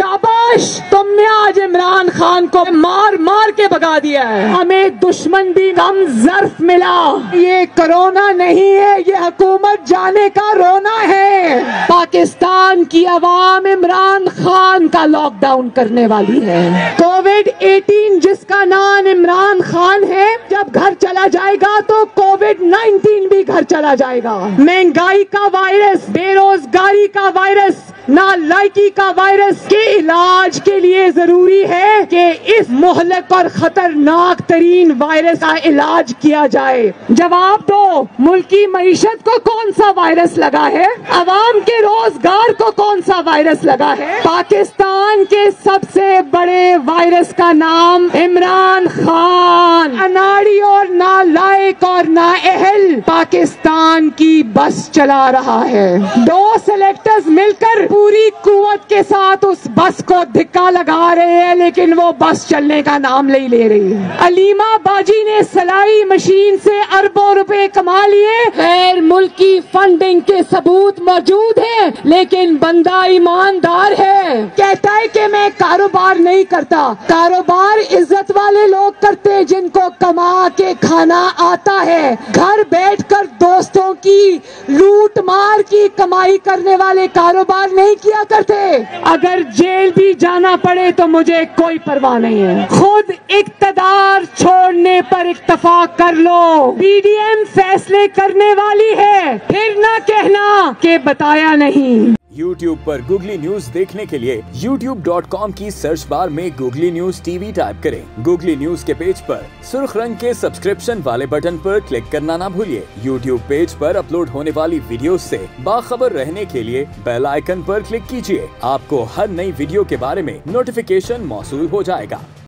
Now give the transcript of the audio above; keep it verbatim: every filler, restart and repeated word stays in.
शाबाश, तुमने आज इमरान खान को मार मार के भगा दिया है। हमें दुश्मन भी कम ज़र्फ मिला। ये कोरोना नहीं है, ये हुकूमत जाने का रोना है। पाकिस्तान की आवाम इमरान खान का लॉकडाउन करने वाली है। कोविड अठारह जिसका नाम इमरान खान है, जब घर चला जाएगा तो कोविड उन्नीस भी घर चला जाएगा। महंगाई का वायरस, बेरोजगारी का वायरस, नालायकी का वायरस के इलाज के लिए जरूरी है कि इस मुहलक और खतरनाक तरीन वायरस का इलाज किया जाए। जवाब दो, मुल्क की मईशत को कौन सा वायरस लगा है? अवाम के रोजगार को कौन सा वायरस लगा है? पाकिस्तान के सबसे बड़े वायरस का नाम इमरान खान, अनाड़ी और नालायक और नाअहल पाकिस्तान की बस चला रहा है। दो सेलेक्टर्स मिलकर पूरी कुव्वत के साथ उस बस को धिक्का लगा रहे हैं, लेकिन वो बस चलने का नाम नहीं ले रही है। अलीमा बाजी ने सिलाई मशीन से अरबों रुपए कमा लिए। गैर मुल्की फंडिंग के सबूत मौजूद हैं, लेकिन बंदा ईमानदार है। कहता है कि मैं कारोबार नहीं करता। कारोबार इज्जत वाले लोग करते हैं, जिनको कमा के खाना आता है। घर बैठकर दोस्तों की लूट मार की कमाई करने वाले कारोबार नहीं किया करते। अगर जेल भी जाना पड़े तो मुझे कोई परवाह नहीं है। खुद इक्तदार छोड़ने पर इत्तफाक कर लो। पीडीएम फैसले करने वाली है, फिर ना कहना कि बताया नहीं। यूट्यूब पर गूगली न्यूज देखने के लिए यूट्यूब डॉट कॉम की सर्च बार में गूगली न्यूज टीवी टाइप करें। गूगली न्यूज के पेज पर सुर्ख रंग के सब्सक्रिप्शन वाले बटन पर क्लिक करना ना भूलिए। यूट्यूब पेज पर अपलोड होने वाली वीडियो से बाखबर रहने के लिए बेल आइकन पर क्लिक कीजिए। आपको हर नई वीडियो के बारे में नोटिफिकेशन मौसूल हो जाएगा।